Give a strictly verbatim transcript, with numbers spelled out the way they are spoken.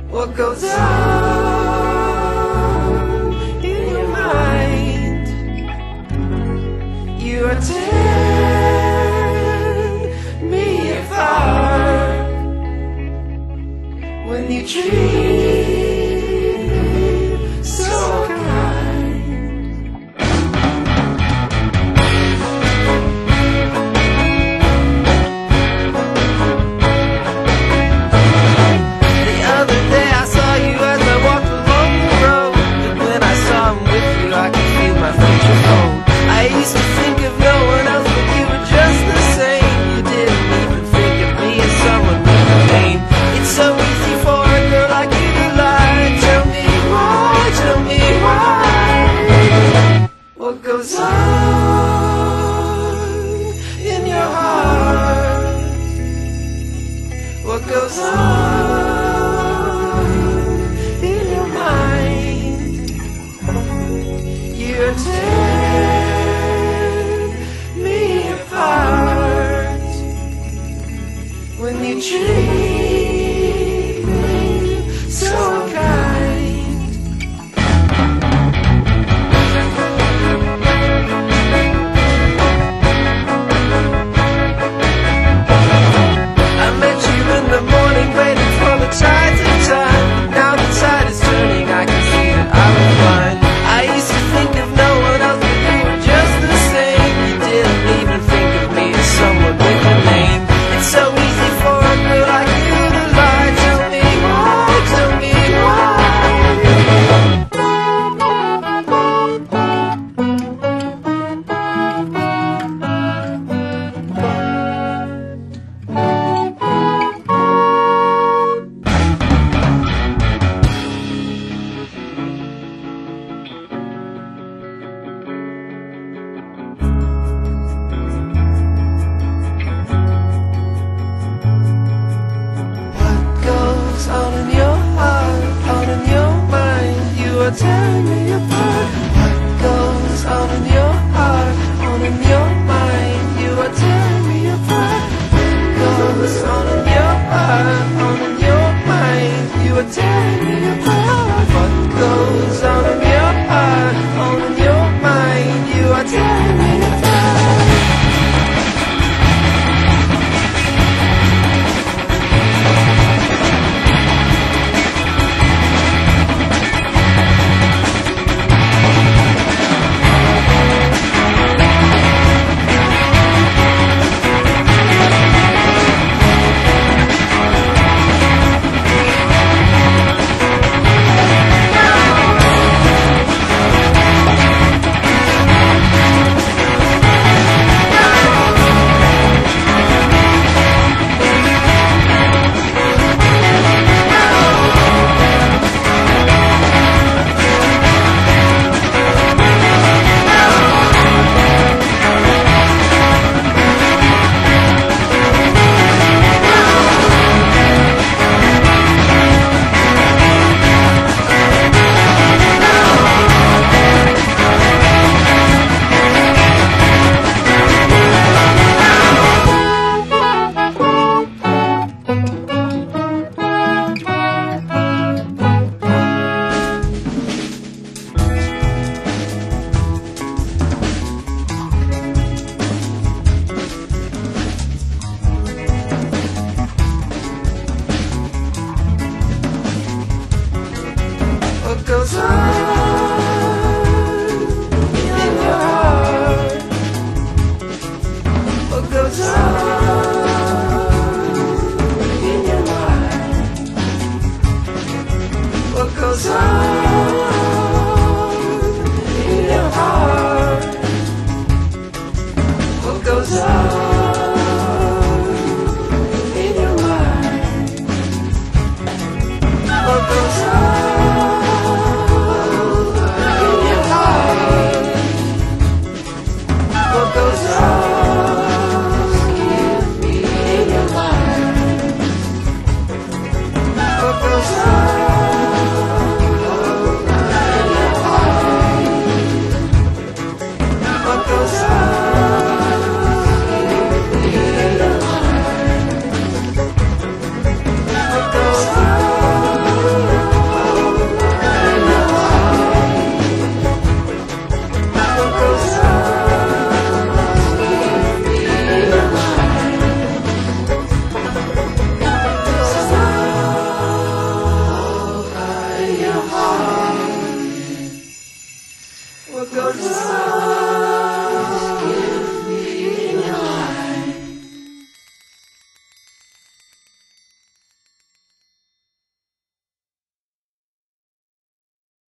What goes on in your mind? You are tearing me apart when you treat me so kind. The other day I saw you as I walked along the road, and when I saw him with you I could feel my future cold. I used to think of no one else but you were just the same. You didn't even think of me as someone with a name. It's so easy for a girl like you to lie. Tell me why, tell me why. What goes on in your heart? What goes on in your mind? You're tearing me apart when you treat me so kind. I met you in the morning waiting for the tide to turn. Now the tide is turning, I can see that I was blind. I used to think of no one else but you were just the same. You didn't even think of me as someone with a name. It's so easy for a girl like you to lie. Tell me why, tell me why. What goes on in your heart, on in your mind? You are tearing me apart. What goes on in your heart, on in your mind? You are tearing me apart. What goes on in your heart, on in your mind? You are tearing me apart. What goes on in your heart, on in your mind? You are tearing me apart. What goes on in your heart? What goes on in your mind? What goes on in your heart? What goes on in your mind? What goes on? What goes on in your mind? What goes on? side.